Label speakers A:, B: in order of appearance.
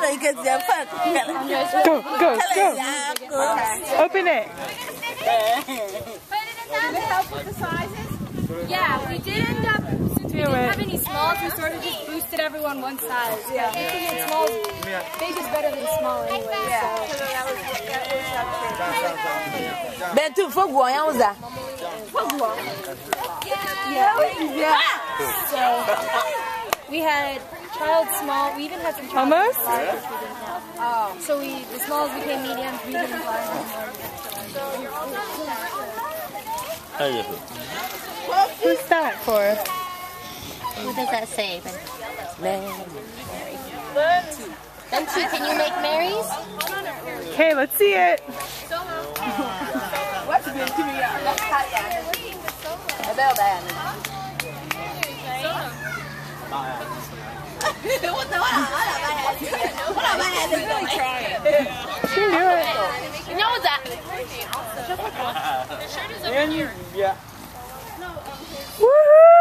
A: Go, go, go. Open it.
B: Did it help with the sizes? Yeah, we did end up, since we didn't have any smalls, we sort of just boosted everyone one size. Yeah, we figured smalls, big is better than small anyway. Yeah, so that was So we had child small, we even had some child
A: almost?
B: Oh. So the smalls became mediums, medium and large.
A: Who's that for?
C: Who does that say? Mary. Them two, can you make Marys?
A: Okay, let's see it. She can do it.
C: You know that.
A: Woohoo!